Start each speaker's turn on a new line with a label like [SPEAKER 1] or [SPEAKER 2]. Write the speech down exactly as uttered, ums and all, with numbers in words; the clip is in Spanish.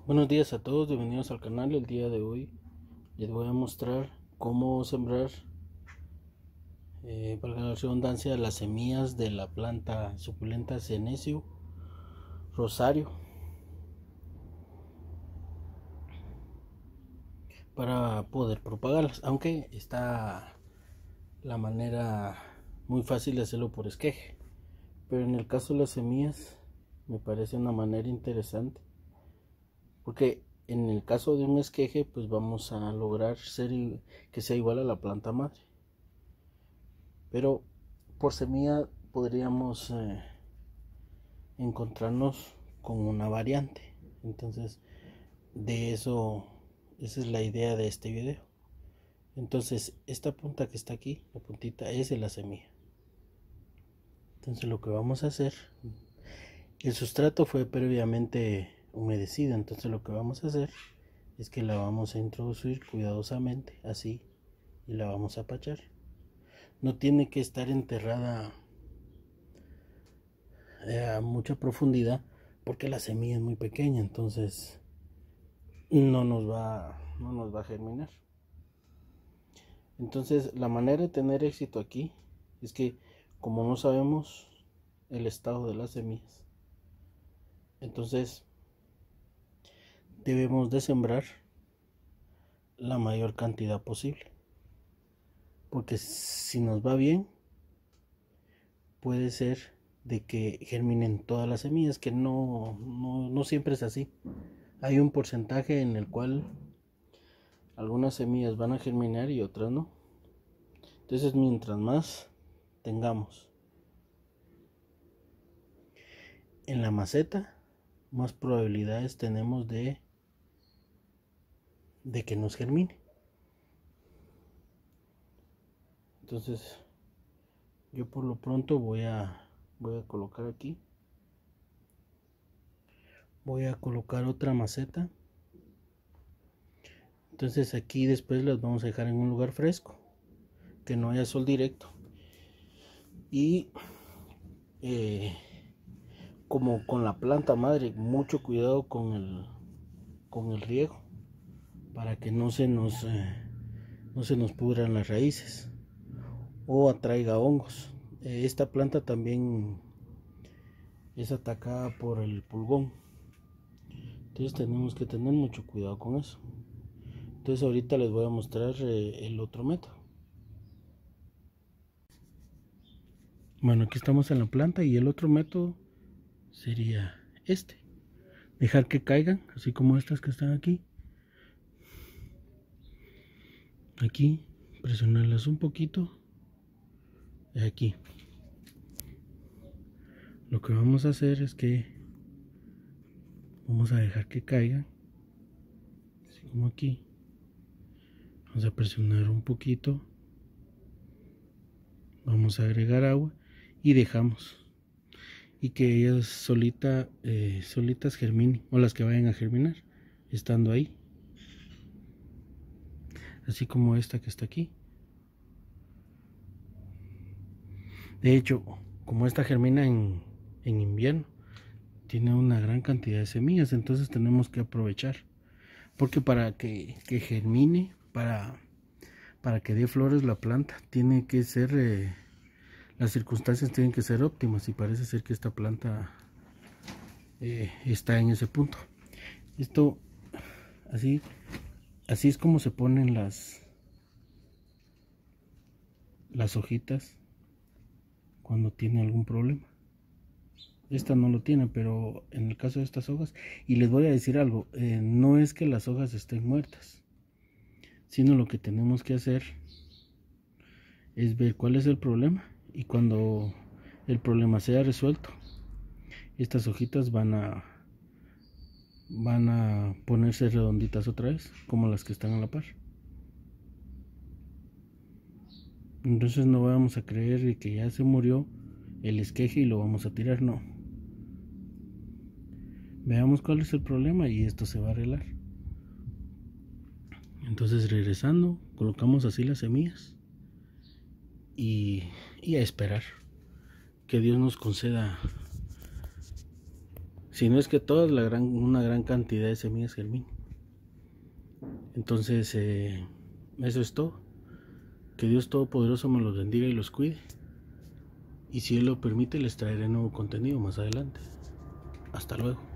[SPEAKER 1] Buenos días a todos, bienvenidos al canal. El día de hoy les voy a mostrar cómo sembrar, eh, valga la redundancia, las semillas de la planta suculenta Senecio Rosario para poder propagarlas, aunque está la manera muy fácil de hacerlo por esqueje, pero en el caso de las semillas me parece una manera interesante, porque en el caso de un esqueje pues vamos a lograr ser, que sea igual a la planta madre, pero por semilla podríamos eh, encontrarnos con una variante. Entonces de eso, esa es la idea de este video. Entonces esta punta que está aquí, la puntita, es de la semilla. Entonces lo que vamos a hacer, el sustrato fue previamente humedecido, entonces lo que vamos a hacer es que la vamos a introducir cuidadosamente así y la vamos a apachar. No tiene que estar enterrada a mucha profundidad porque la semilla es muy pequeña, entonces no nos va no nos va a germinar. Entonces la manera de tener éxito aquí es que, como no sabemos el estado de las semillas, entonces debemos de sembrar la mayor cantidad posible, porque si nos va bien puede ser de que germinen todas las semillas, que no, no, no siempre es así. Hay un porcentaje en el cual algunas semillas van a germinar y otras no. Entonces mientras más tengamos en la maceta, más probabilidades tenemos de, de que nos germine. Entonces yo por lo pronto voy a, voy a colocar aquí. Voy a colocar otra maceta. Entonces aquí después las vamos a dejar en un lugar fresco, que no haya sol directo. Y eh, como con la planta madre, mucho cuidado con el, con el riego, para que no se nos, eh, no se nos pudran las raíces o atraiga hongos. Eh, esta planta también es atacada por el pulgón, entonces tenemos que tener mucho cuidado con eso. Entonces ahorita les voy a mostrar eh, el otro método. Bueno, aquí estamos en la planta y el otro método sería este: dejar que caigan, así como estas que están aquí. Aquí presionarlas un poquito. Y aquí lo que vamos a hacer es que vamos a dejar que caigan, así como aquí. Vamos a presionar un poquito, vamos a agregar agua y dejamos, y que ellas solita, eh, solitas germinen, o las que vayan a germinar estando ahí, así como esta que está aquí. De hecho, como esta germina en, en invierno, tiene una gran cantidad de semillas, entonces tenemos que aprovechar, porque para que, que germine, para, para que dé flores la planta, tiene que ser, eh, las circunstancias tienen que ser óptimas, y parece ser que esta planta eh, está en ese punto. Esto, así, así es como se ponen las, las hojitas cuando tiene algún problema. Esta no lo tiene, pero en el caso de estas hojas, y les voy a decir algo, eh, no es que las hojas estén muertas, sino lo que tenemos que hacer es ver cuál es el problema, y cuando el problema sea resuelto, estas hojitas van a van a ponerse redonditas otra vez, como las que están a la par. Entonces no vamos a creer que ya se murió el esqueje y lo vamos a tirar, no. Veamos cuál es el problema y esto se va a arreglar. Entonces, regresando, colocamos así las semillas y, y a esperar que Dios nos conceda si no es que todas, la gran, una gran cantidad de semillas germinen. Entonces, eh, eso es todo. Que Dios Todopoderoso me los bendiga y los cuide. Y si Él lo permite, les traeré nuevo contenido más adelante. Hasta luego.